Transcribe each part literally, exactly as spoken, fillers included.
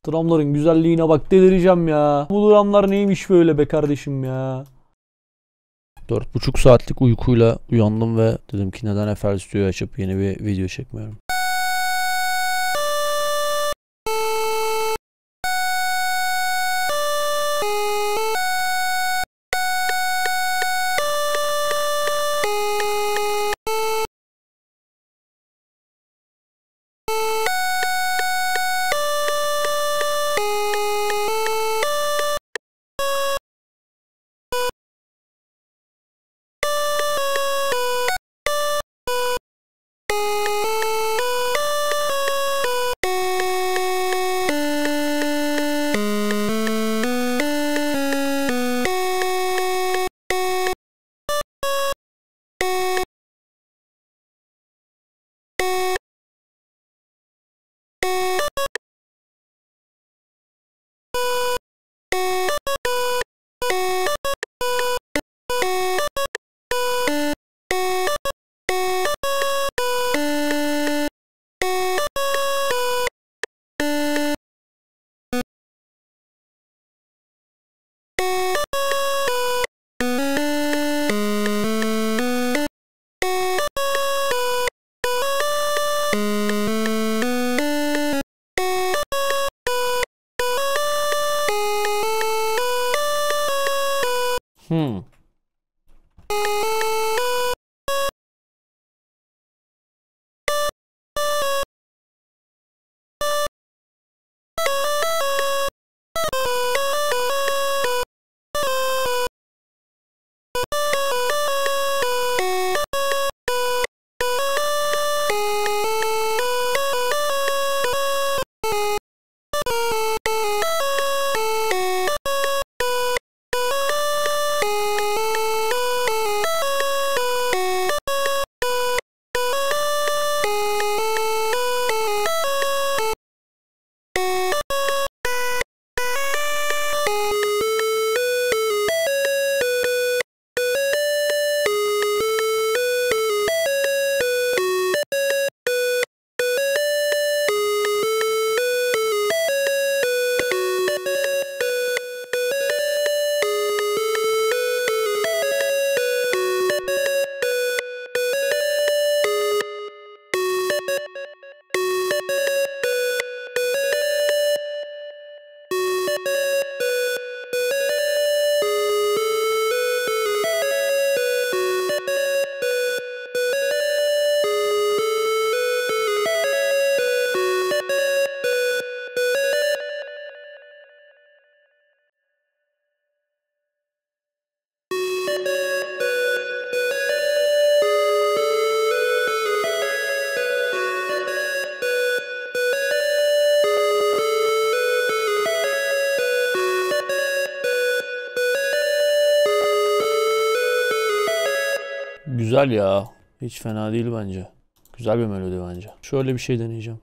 Dramların güzelliğine bak, delireceğim ya. Bu dramlar neymiş böyle be kardeşim ya. Dört buçuk saatlik uykuyla uyandım ve dedim ki neden F L Studio'yu açıp yeni bir video çekmiyorum. Hmm. Güzel ya. Hiç fena değil bence. Güzel bir melodi bence. Şöyle bir şey deneyeceğim.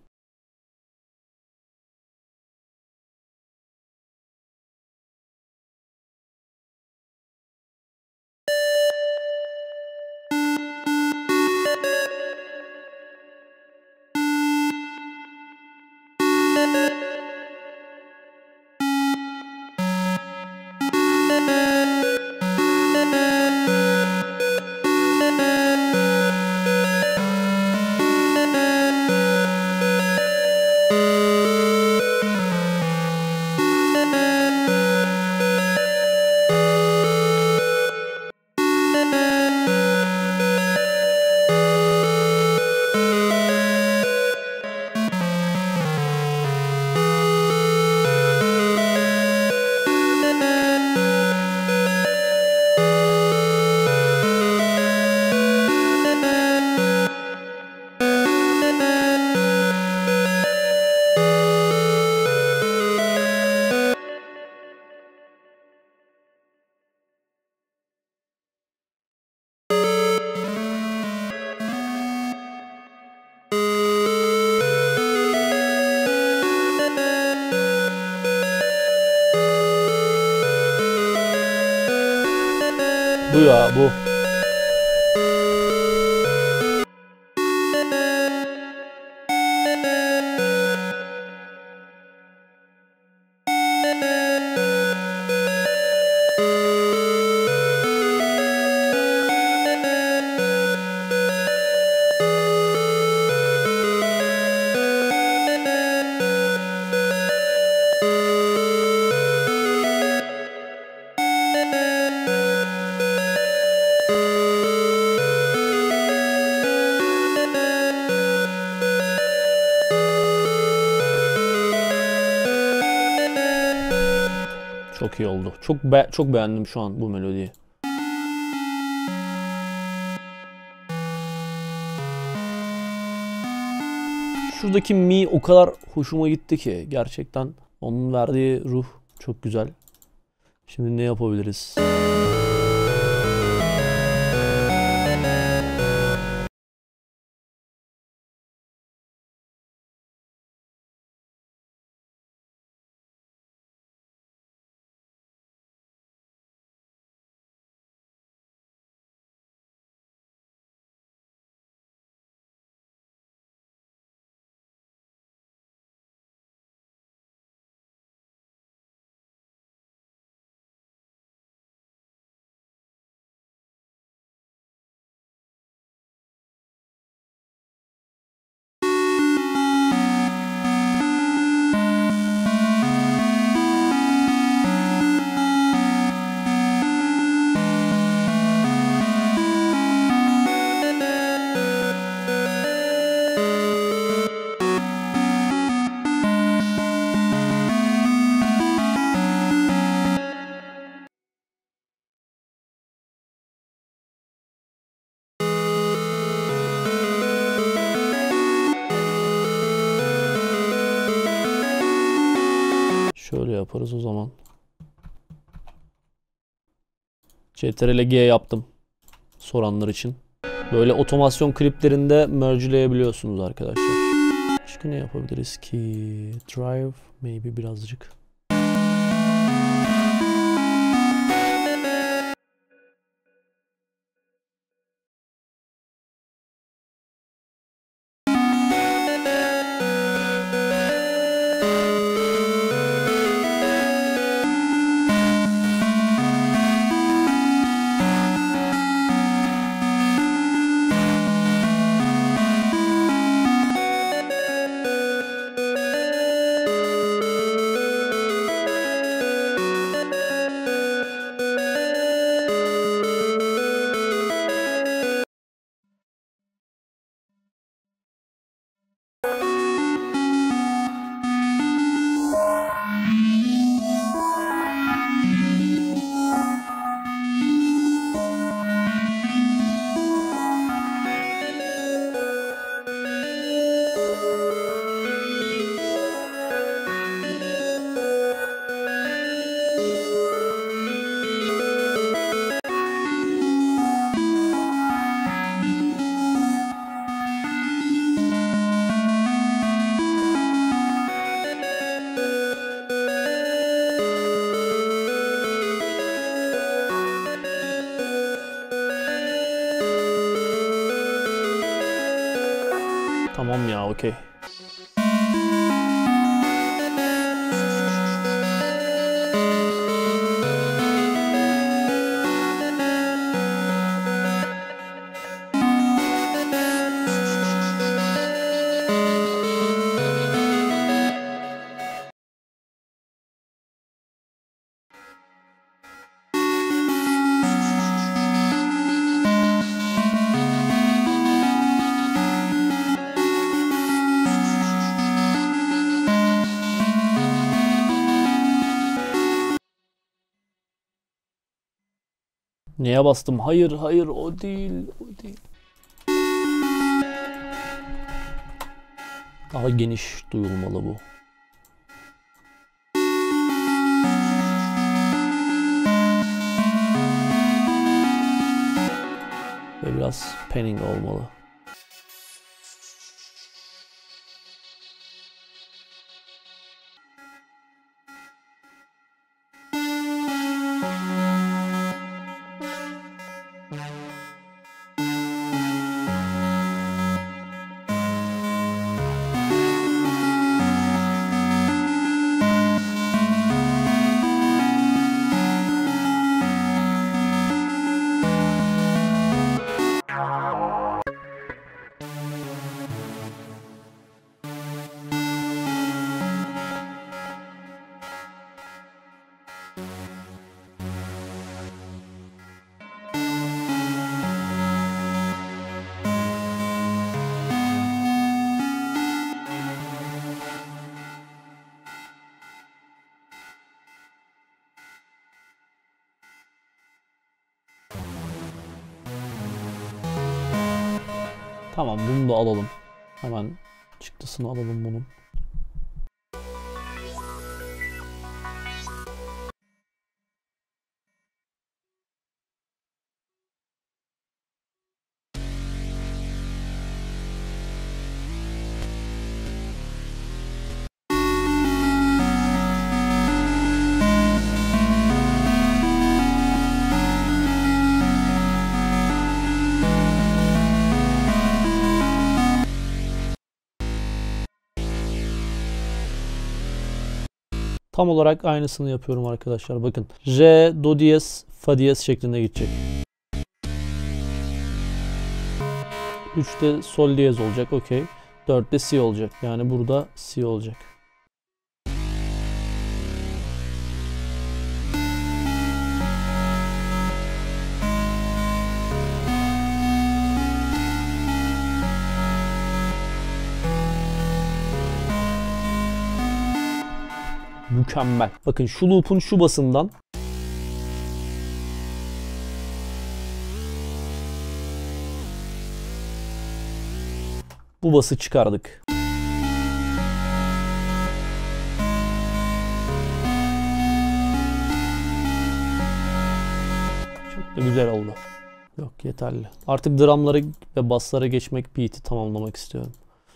Bu ya bu. Çok iyi oldu. Çok be çok beğendim şu an bu melodiyi. Şuradaki mi o kadar hoşuma gitti ki gerçekten onun verdiği ruh çok güzel. Şimdi ne yapabiliriz? Şöyle yaparız o zaman. Ctrl G yaptım. Soranlar için. Böyle otomasyon kliplerinde merge'leyebiliyorsunuz arkadaşlar. Başka ne yapabiliriz ki? Drive maybe birazcık. Tamam ya, okey. Neye bastım? Hayır, hayır, o değil, o değil. Daha geniş duyulmalı bu. Ve biraz panning olmalı. Tamam, bunu da alalım. Hemen çıktısını alalım bunun. Tam olarak aynısını yapıyorum arkadaşlar. Bakın. Re, do diyez, fa diyez şeklinde gidecek. üçte sol diyez olacak. Okey. dörtte si olacak. Yani burada si olacak. Mükemmel. Bakın şu loop'un şu basından bu bası çıkardık. Çok da güzel oldu. Yok, yeterli. Artık drumları ve basslara geçmek, beat'i tamamlamak istiyorum.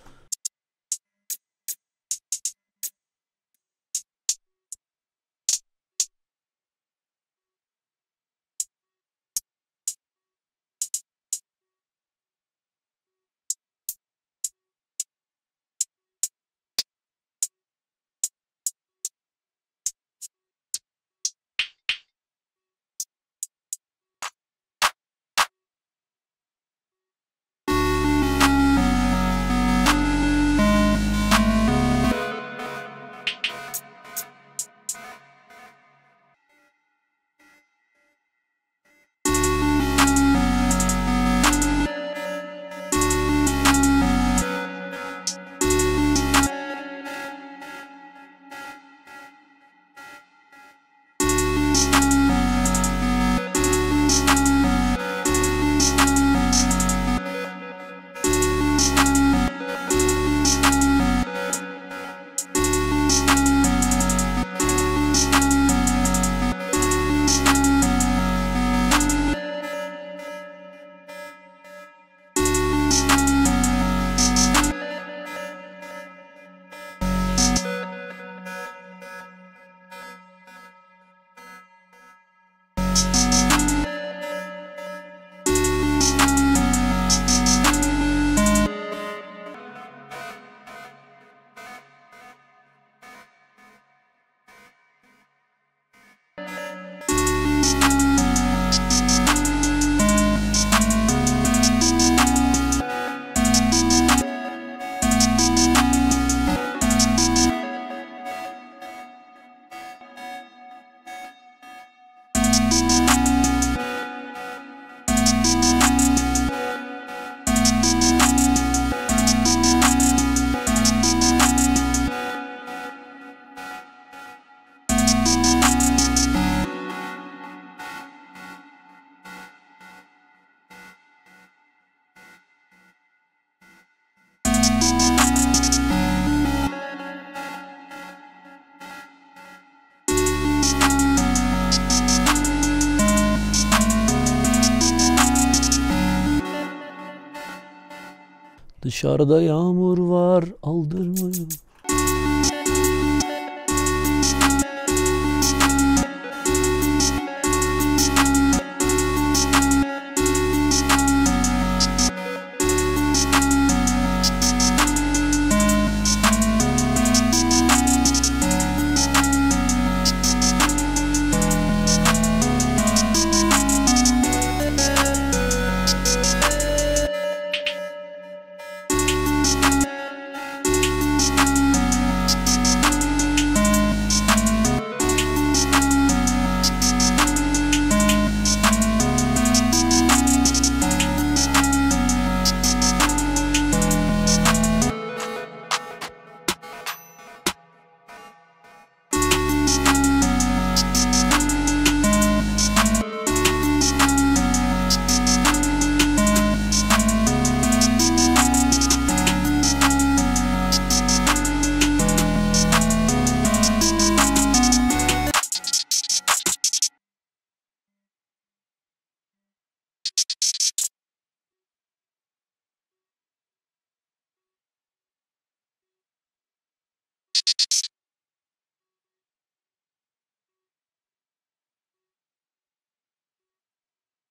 Dışarıda yağmur var, aldırmayın.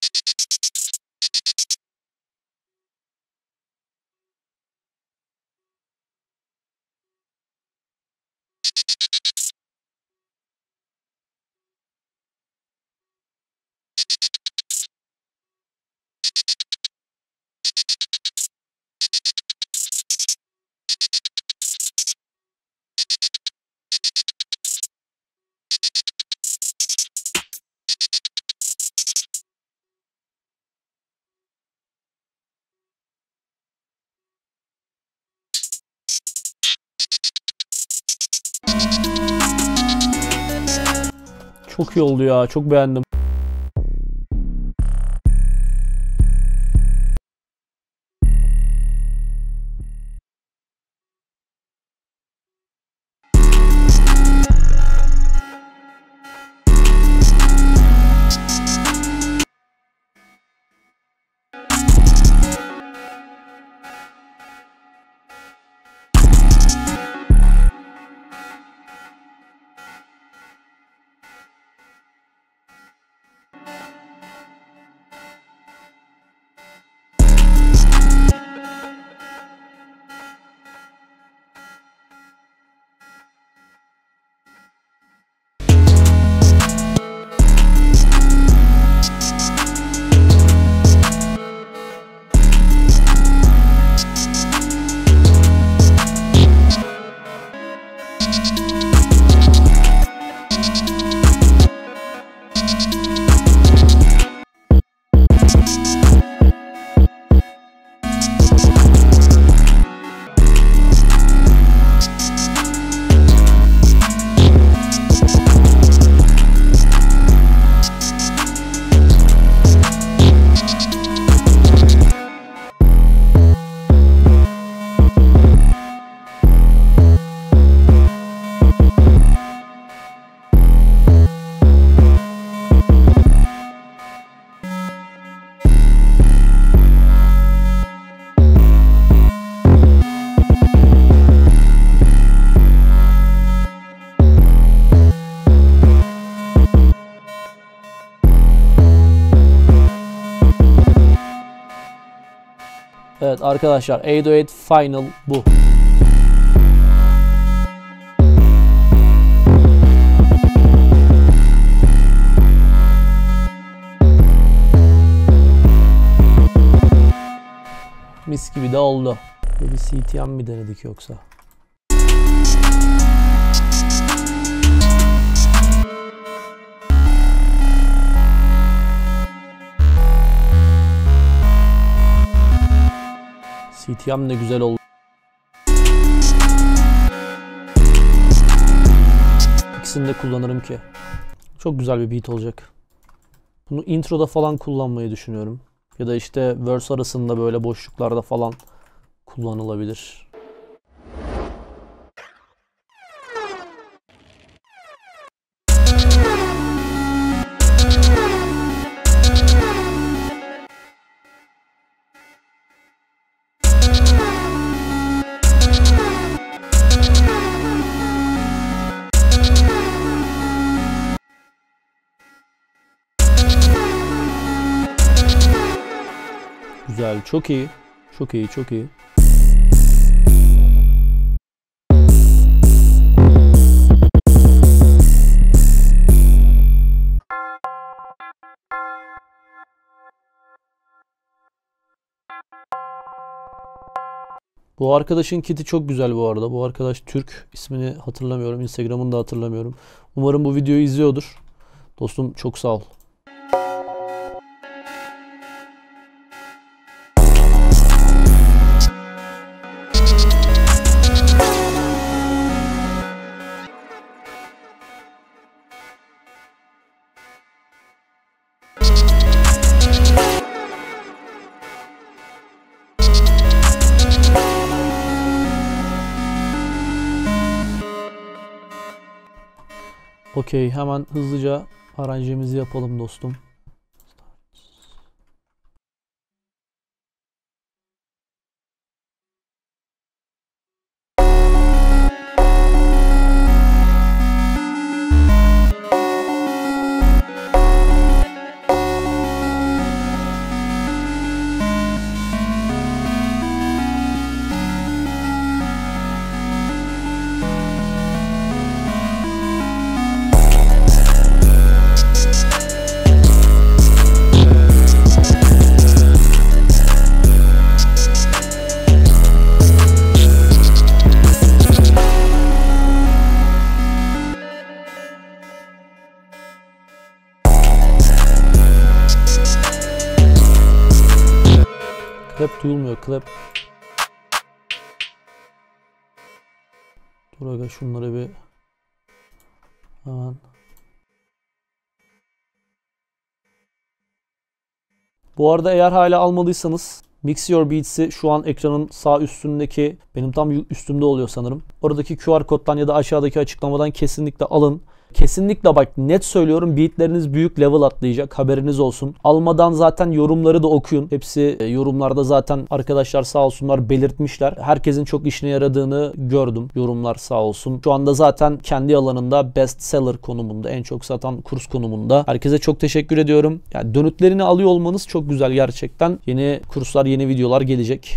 Çok iyi oldu ya. Çok beğendim. Evet arkadaşlar, eight oh eight Final bu. Mis gibi de oldu. Bir C T M mi denedik yoksa? C T M ne güzel oldu. İkisini de kullanırım ki. Çok güzel bir beat olacak. Bunu introda falan kullanmayı düşünüyorum. Ya da işte verse arasında böyle boşluklarda falan kullanılabilir. Güzel, çok iyi. Çok iyi, çok iyi. Bu arkadaşın kiti çok güzel bu arada. Bu arkadaş Türk. İsmini hatırlamıyorum. Instagram'ını da hatırlamıyorum. Umarım bu videoyu izliyordur. Dostum çok sağ ol. Okey, hemen hızlıca aranjemizi yapalım dostum. video clip. Dur aga şunları bir hemen. Bu arada eğer hala almadıysanız Mix Your Beats'i şu an ekranın sağ üstündeki, benim tam üstümde oluyor sanırım. Oradaki Q R koddan ya da aşağıdaki açıklamadan kesinlikle alın. Kesinlikle bak, net söylüyorum, beatleriniz büyük level atlayacak, haberiniz olsun. Almadan zaten yorumları da okuyun. Hepsi yorumlarda zaten arkadaşlar sağ olsunlar belirtmişler. Herkesin çok işine yaradığını gördüm, yorumlar sağ olsun. Şu anda zaten kendi alanında best seller konumunda, en çok satan kurs konumunda. Herkese çok teşekkür ediyorum. Yani dönütlerini alıyor olmanız çok güzel gerçekten. Yeni kurslar, yeni videolar gelecek.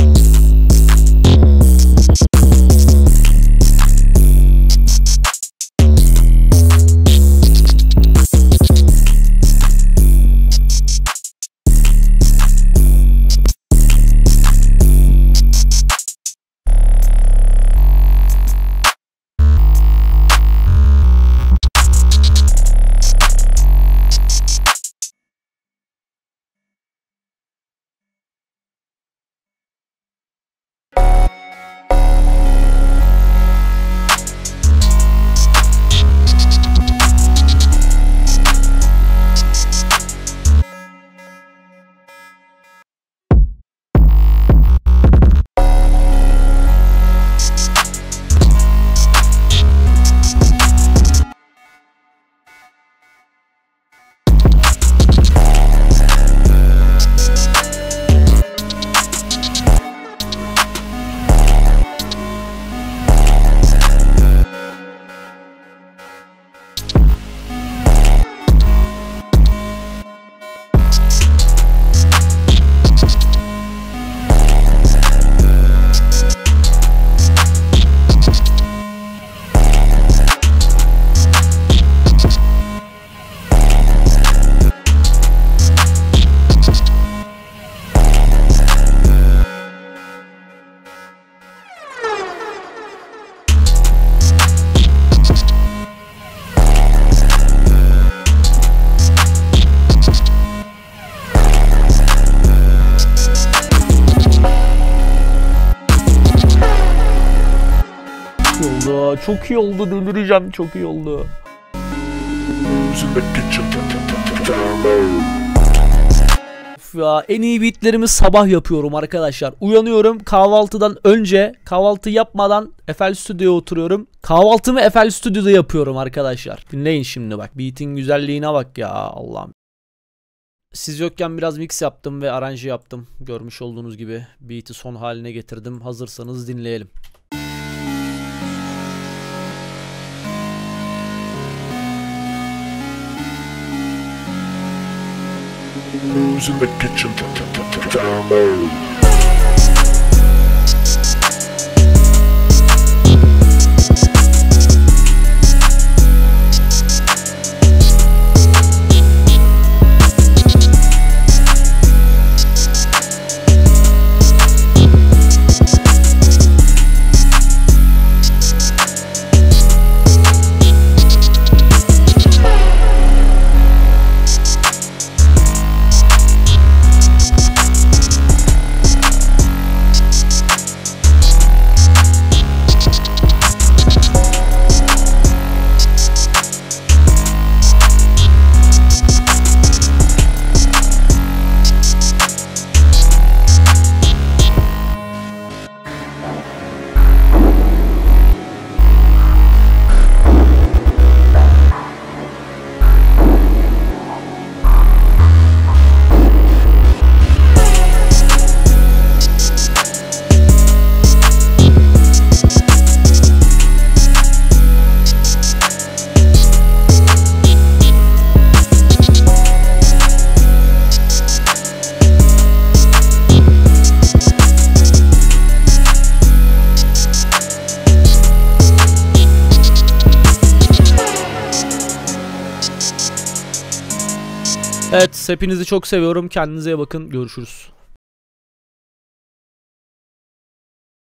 Çok iyi oldu, delireceğim, çok iyi oldu. Of ya, en iyi beatlerimi sabah yapıyorum arkadaşlar. Uyanıyorum, kahvaltıdan önce, kahvaltı yapmadan F L Studio'ya oturuyorum. Kahvaltımı F L Studio'da yapıyorum arkadaşlar. Dinleyin şimdi bak, beat'in güzelliğine bak ya, Allah'ım. Siz yokken biraz mix yaptım ve aranje yaptım. Görmüş olduğunuz gibi beat'i son haline getirdim. Hazırsanız dinleyelim. Who's in the kitchen? Down Evet, hepinizi çok seviyorum. Kendinize iyi bakın. Görüşürüz.